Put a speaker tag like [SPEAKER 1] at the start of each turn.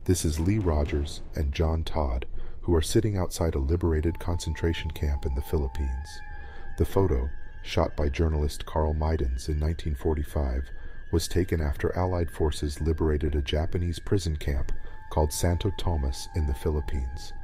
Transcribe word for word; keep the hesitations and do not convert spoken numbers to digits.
[SPEAKER 1] This is Lee Rogers and John Todd, who are sitting outside a liberated concentration camp in the Philippines. The photo, shot by journalist Carl Meidens in nineteen forty-five, was taken after Allied forces liberated a Japanese prison camp called Santo Tomas in the Philippines.